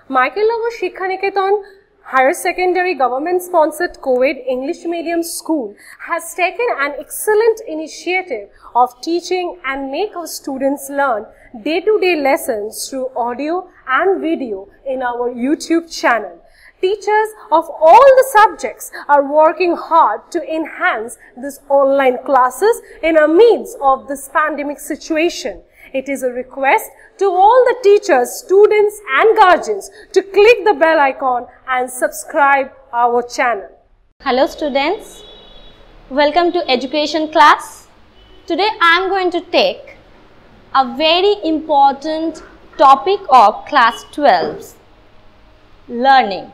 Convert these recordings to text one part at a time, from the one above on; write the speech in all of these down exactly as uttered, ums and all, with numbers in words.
Michael Logo Shikhaniketan Higher Secondary Government-sponsored co-ed English medium school has taken an excellent initiative of teaching and make our students learn day-to-day lessons through audio and video in our YouTube channel. Teachers of all the subjects are working hard to enhance these online classes in the midst of this pandemic situation. It is a request to all the teachers, students and guardians to click the bell icon and subscribe our channel. Hello students, welcome to education class. Today I am going to take a very important topic of class twelve, learning.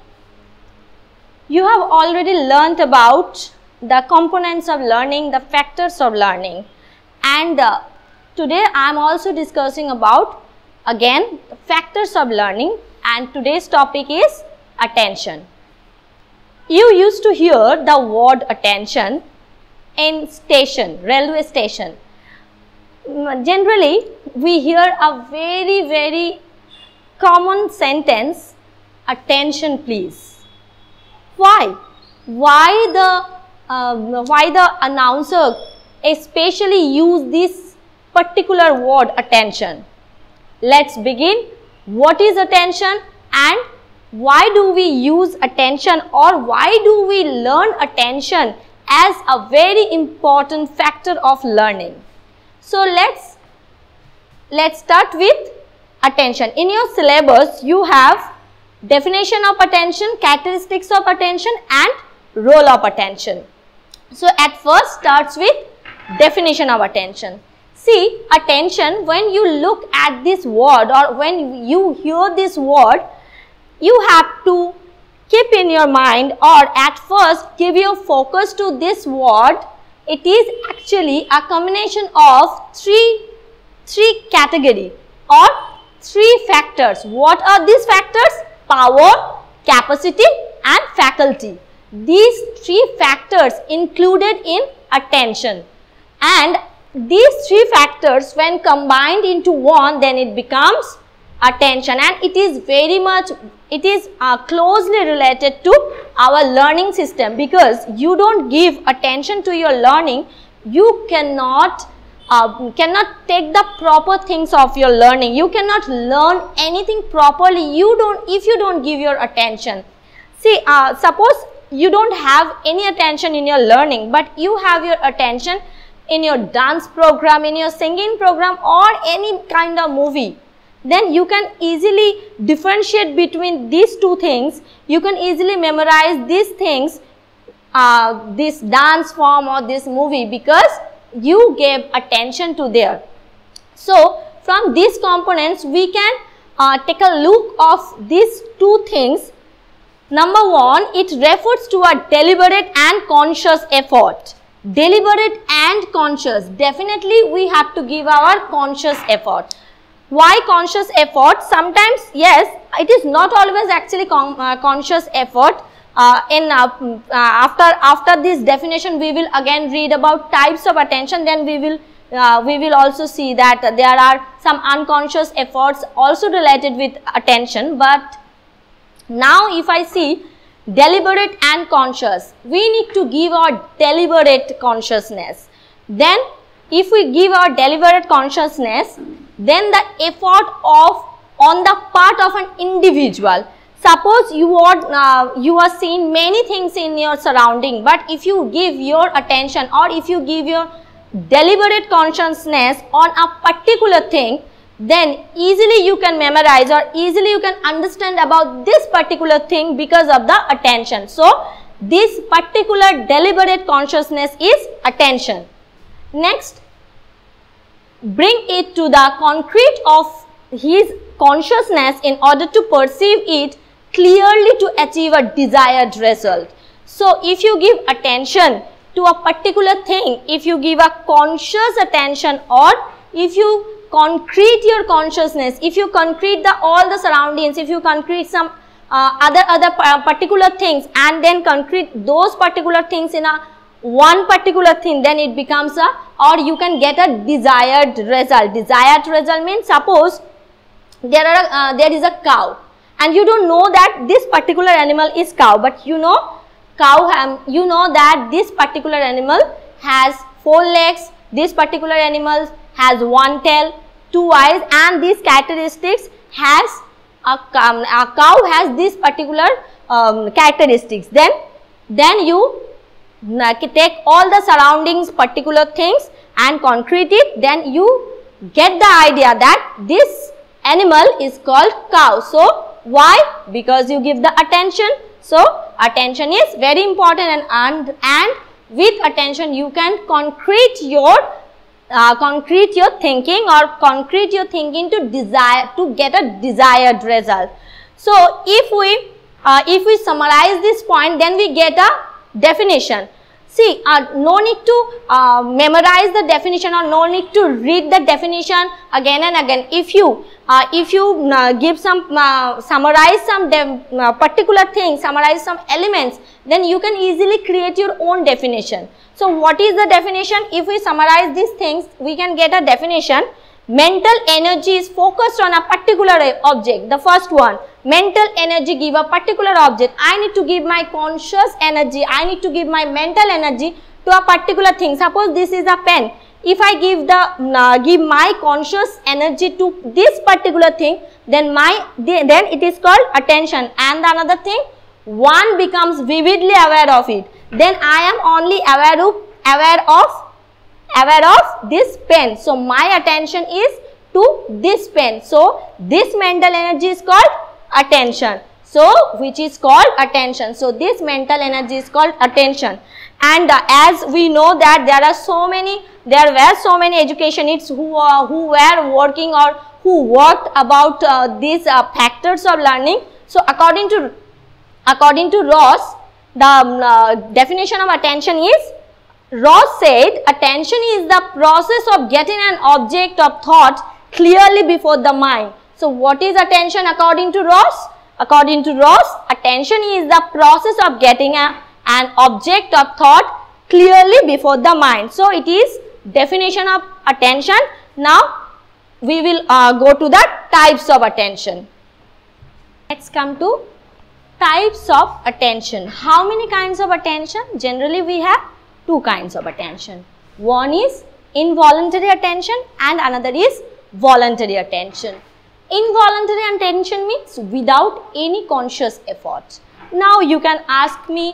You have already learnt about the components of learning, the factors of learning, and uh, today I am also discussing about again factors of learning, and today's topic is attention. You used to hear the word attention in station, railway station. Generally we hear a very very common sentence, attention please. Why? Why the, uh, why the announcer especially use this particular word attention? Let's begin. What is attention and why do we use attention, or why do we learn attention as a very important factor of learning? So let's, let's start with attention. In your syllabus you have definition of attention, characteristics of attention and role of attention. So at first starts with definition of attention. See, attention, when you look at this word or when you hear this word, you have to keep in your mind or at first give your focus to this word. It is actually a combination of three, three category or three factors. What are these factors? Power, capacity and faculty. These three factors included in attention, and these three factors when combined into one, then it becomes attention, and it is very much, it is uh, closely related to our learning system, because you don't give attention to your learning, you cannot Uh, cannot take the proper things of your learning. You cannot learn anything properly you don't if you don't give your attention. See, uh, suppose you don't have any attention in your learning, but you have your attention in your dance program, in your singing program or any kind of movie, then you can easily differentiate between these two things. You can easily memorize these things, uh, this dance form or this movie, because you gave attention to there. So from these components we can uh, take a look of these two things. Number one, it refers to a deliberate and conscious effort. Deliberate and conscious, definitely we have to give our conscious effort. Why conscious effort? Sometimes yes, it is not always actually con uh, conscious effort. Uh, in uh, uh, after after this definition we will again read about types of attention, then we will uh, we will also see that uh, there are some unconscious efforts also related with attention. But now if I see deliberate and conscious, we need to give our deliberate consciousness. Then if we give our deliberate consciousness, then the effort of on the part of an individual. Suppose you are uh, you are seeing many things in your surrounding, but if you give your attention or if you give your deliberate consciousness on a particular thing, then easily you can memorize or easily you can understand about this particular thing because of the attention. So this particular deliberate consciousness is attention. Next, bring it to the concrete of his consciousness in order to perceive it clearly to achieve a desired result. So if you give attention to a particular thing, if you give a conscious attention, or if you concrete your consciousness, if you concrete the all the surroundings, if you concrete some uh, other other particular things and then concrete those particular things in a one particular thing, then it becomes a, or you can get a desired result. Desired result means, suppose there are uh, there is a cow and you don't know that this particular animal is cow, but you know cow, um, you know that this particular animal has four legs, this particular animal has one tail, two eyes, and these characteristics has a, um, a cow has this particular um, characteristics. Then, then you take all the surroundings particular things and concrete it, then you get the idea that this animal is called cow. So, why? Because you give the attention. So, attention is very important, and, and, and with attention you can concrete your uh, concrete your thinking or concrete your thinking to desire to get a desired result. So, if we uh, if we summarize this point, then we get a definition. See, uh, no need to uh, memorize the definition or no need to read the definition again and again. If you uh, if you uh, give some uh, summarize some uh, particular thing, summarize some elements, then you can easily create your own definition. So, what is the definition? If we summarize these things, we can get a definition. Mental energy is focused on a particular object. The first one, mental energy give a particular object. I need to give my conscious energy, I need to give my mental energy to a particular thing. Suppose this is a pen. If I give the uh, give my conscious energy to this particular thing, then my then it is called attention. And the another thing, one becomes vividly aware of it. Then I am only aware of aware of aware of this pen. So, my attention is to this pen. So, this mental energy is called attention. So, which is called attention. So, this mental energy is called attention. And uh, as we know that there are so many, there were so many educationists who, uh, who were working or who worked about uh, these uh, factors of learning. So, according to, according to Ross, the um, uh, definition of attention is, Ross said, attention is the process of getting an object of thought clearly before the mind. So, what is attention according to Ross? According to Ross, attention is the process of getting a, an object of thought clearly before the mind. So, it is definition of attention. Now, we will uh, go to the types of attention. Let's come to types of attention. How many kinds of attention? Generally, we have two kinds of attention. One is involuntary attention and another is voluntary attention. Involuntary attention means without any conscious effort. Now you can ask me,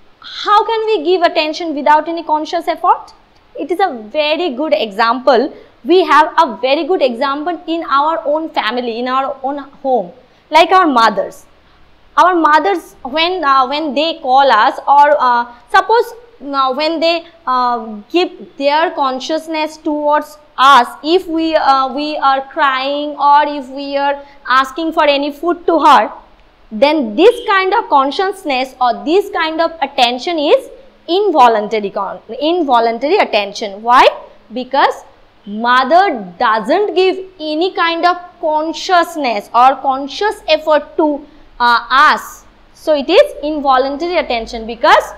how can we give attention without any conscious effort? It is a very good example. We have a very good example in our own family, in our own home, like our mothers. Our mothers, when, uh, when they call us, or uh, suppose now when they uh, give their consciousness towards us, if we uh, we are crying or if we are asking for any food to her, then this kind of consciousness or this kind of attention is involuntary involuntary attention. Why? Because mother doesn't give any kind of consciousness or conscious effort to uh, us. So it is involuntary attention, because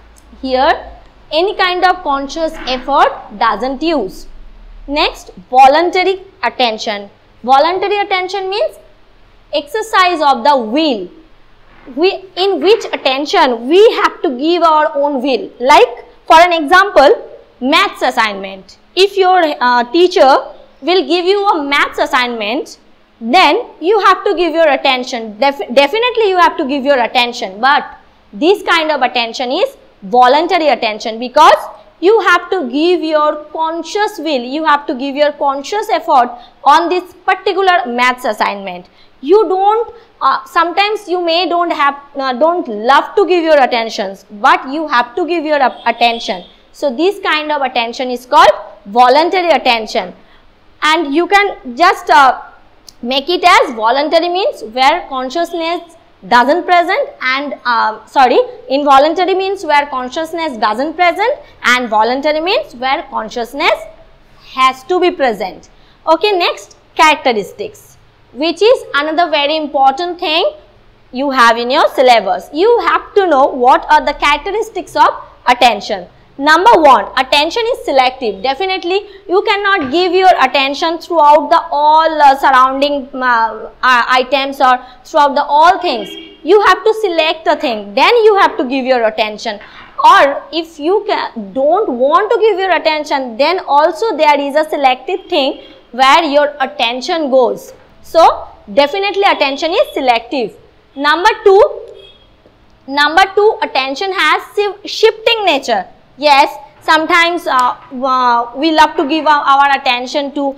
here any kind of conscious effort doesn't use. Next, voluntary attention. Voluntary attention means exercise of the will. We, in which attention we have to give our own will. Like for an example, maths assignment. If your uh, teacher will give you a maths assignment, then you have to give your attention. Def definitely you have to give your attention, but this kind of attention is voluntary attention, because you have to give your conscious will, you have to give your conscious effort on this particular maths assignment. You don't, uh, sometimes you may don't have, uh, don't love to give your attentions, but you have to give your uh, attention. So this kind of attention is called voluntary attention, and you can just uh, make it as voluntary means where consciousness doesn't present, and uh, sorry, involuntary means where consciousness doesn't present, and voluntary means where consciousness has to be present. Okay, next, characteristics, which is another very important thing you have in your syllabus. You have to know what are the characteristics of attention. Number one, attention is selective. Definitely, you cannot give your attention throughout the all uh, surrounding uh, uh, items or throughout the all things. You have to select a thing, then you have to give your attention. Or if you can, don't want to give your attention, then also there is a selective thing where your attention goes. So, definitely attention is selective. Number two, number two, attention has shifting nature. Yes, sometimes uh, uh, we love to give our, our attention to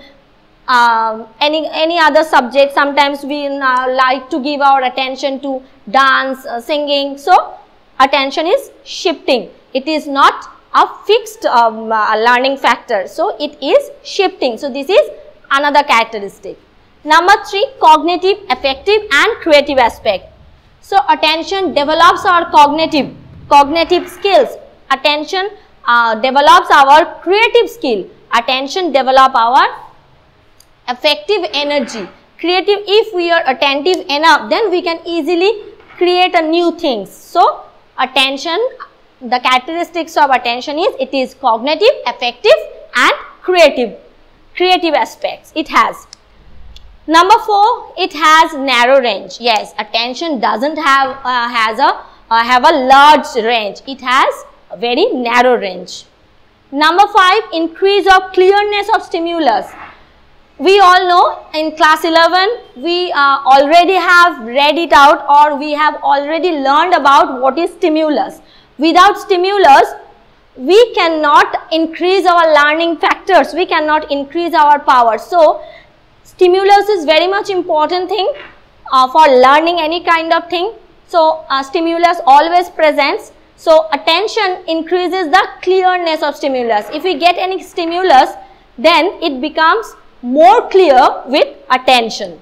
uh, any any other subject. Sometimes we uh, like to give our attention to dance, uh, singing. So, attention is shifting. It is not a fixed um, uh, learning factor. So, it is shifting. So, this is another characteristic. Number three, cognitive, affective and creative aspect. So, attention develops our cognitive, cognitive skills. Attention uh, develops our creative skill. Attention develop our affective energy. Creative, if we are attentive enough, then we can easily create a new things. So, attention, the characteristics of attention is it is cognitive, affective and creative, creative aspects it has. Number four, it has narrow range. Yes, attention doesn't have uh, has a uh, have a large range. It has a very narrow range. Number five, increase of clearness of stimulus. We all know in class eleven we uh, already have read it out, or we have already learned about what is stimulus. Without stimulus, we cannot increase our learning factors, we cannot increase our power. So, stimulus is very much important thing uh, for learning any kind of thing. So, uh, stimulus always presents. So, attention increases the clearness of stimulus. If we get any stimulus, then it becomes more clear with attention.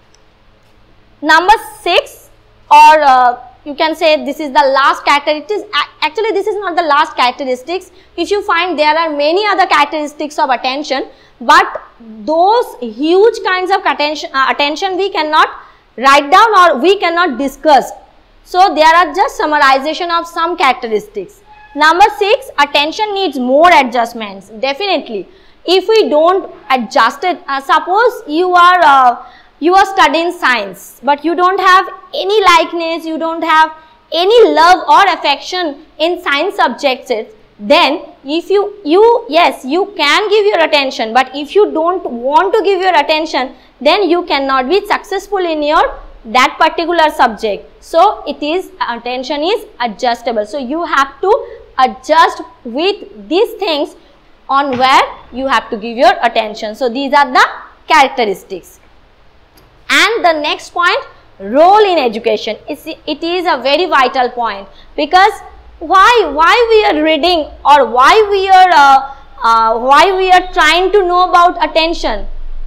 Number six, or uh, you can say this is the last characteristic. Actually, this is not the last characteristics. If you find there are many other characteristics of attention, but those huge kinds of attention, uh, attention we cannot write down or we cannot discuss. So, there are just summarization of some characteristics. Number six, attention needs more adjustments. Definitely, if we don't adjust it, uh, suppose you are uh, you are studying science, but you don't have any likeness, you don't have any love or affection in science subjects, then if you, you, yes, you can give your attention, but if you don't want to give your attention, then you cannot be successful in your that particular subject. So, it is, attention is adjustable. So, you have to adjust with these things on where you have to give your attention. So, these are the characteristics. And the next point, role in education. It's, it is a very vital point, because why why we are reading or why we are uh, uh, why we are trying to know about attention,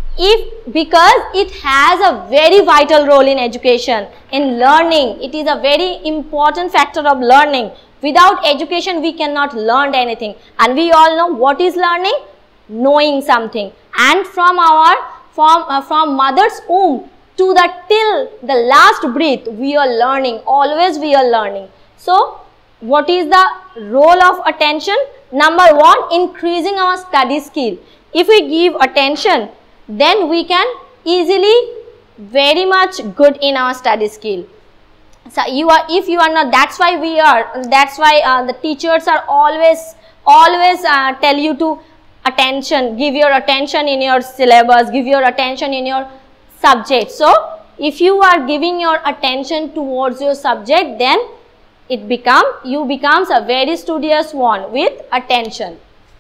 if because it has a very vital role in education, in learning. It is a very important factor of learning. Without education we cannot learn anything, and we all know what is learning, knowing something. And from our from uh, from mother's womb to the till the last breath we are learning, always we are learning. So, what is the role of attention? Number one, increasing our study skill. If we give attention, then we can easily very much good in our study skill. So, you are, if you are not, that's why we are, that's why uh, the teachers are always, always uh, tell you to attention, give your attention in your syllabus, give your attention in your subject. So, if you are giving your attention towards your subject, then it become, you becomes a very studious one with attention.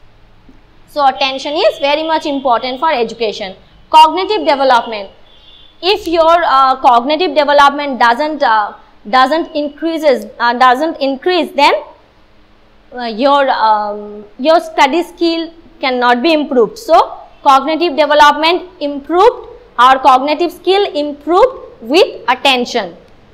So, attention is very much important for education. Cognitive development. If your uh, cognitive development doesn't uh, doesn't increases uh, doesn't increase, then uh, your um, your study skill cannot be improved. So, cognitive development improved, our cognitive skill improved with attention.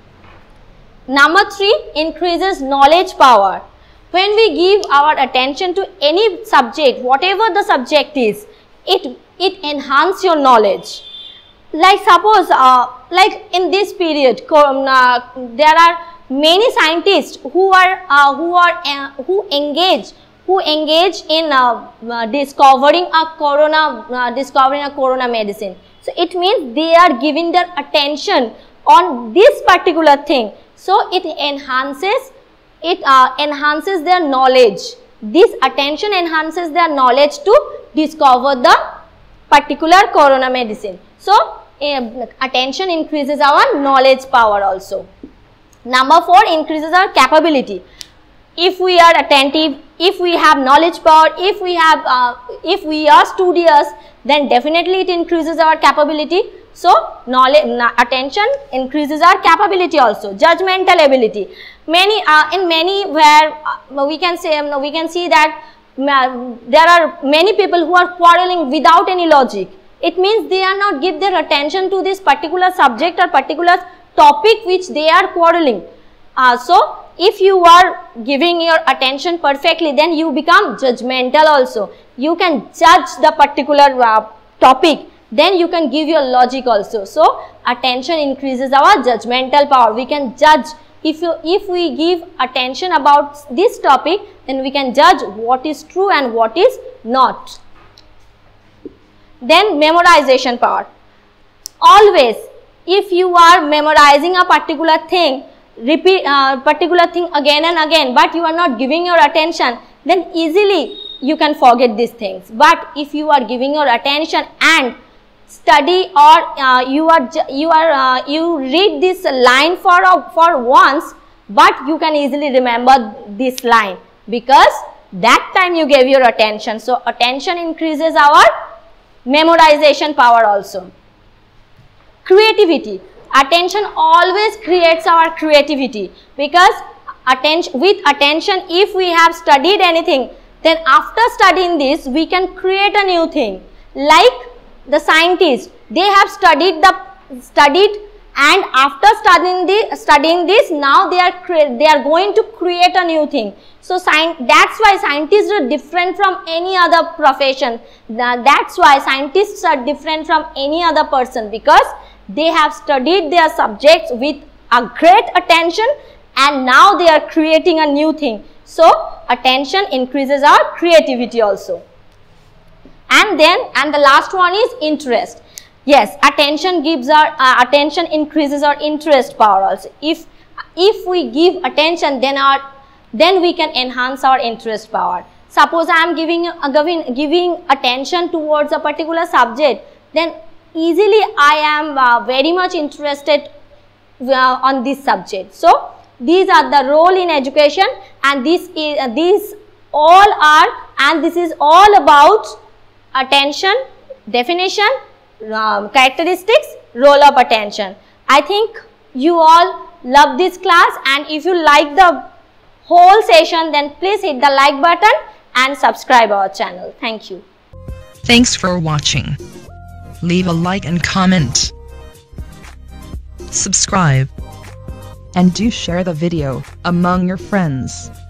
Number three, increases knowledge power. When we give our attention to any subject, whatever the subject is, it it enhances your knowledge. Like suppose, uh, like in this period, uh, there are many scientists who are uh, who are uh, who engage who engage in uh, uh, discovering a corona, uh, discovering a corona medicine. So it means they are giving their attention on this particular thing. So it enhances, it uh, enhances their knowledge. This attention enhances their knowledge to discover the particular corona medicine. So uh, attention increases our knowledge power also. Number four, increases our capability. If we are attentive, if we have knowledge power, if we have, uh, if we are studious, then definitely it increases our capability. So knowledge, attention increases our capability also. Judgmental ability. Many, uh, in many where uh, we can say, um, we can see that uh, there are many people who are quarreling without any logic. It means they are not give their attention to this particular subject or particular topic which they are quarreling. Uh, so if you are giving your attention perfectly, then you become judgmental also. You can judge the particular uh, topic, then you can give your logic also. So attention increases our judgmental power. We can judge. If you if we give attention about this topic, then we can judge what is true and what is not. Then memorization power. Always, if you are memorizing a particular thing, repeat uh, particular thing again and again, but you are not giving your attention, then easily you can forget these things. But if you are giving your attention and study, or uh, you are you are uh, you read this line for uh, for once, but you can easily remember this line because that time you gave your attention. So attention increases our memorization power also. Creativity. Attention always creates our creativity, because attention, with attention, if we have studied anything, then after studying this we can create a new thing. Like the scientists, they have studied the studied and after studying the studying this, now they are they are going to create a new thing. So science, that's why scientists are different from any other profession. That's why scientists are different from any other person, because they have studied their subjects with a great attention and now they are creating a new thing. So attention increases our creativity also. And then, and the last one is interest. Yes, attention gives our, uh, attention increases our interest power also. If, if we give attention, then our, then we can enhance our interest power. Suppose I am giving, uh, giving, giving attention towards a particular subject, then easily I am uh, very much interested uh, on this subject. So these are the role in education, and this is uh, these all are, and this is all about attention, definition, um, characteristics, role of attention. I think you all love this class, and if you like the whole session, then please hit the like button and subscribe our channel. Thank you. Thanks for watching. Leave a like and comment. Subscribe. And do share the video among your friends.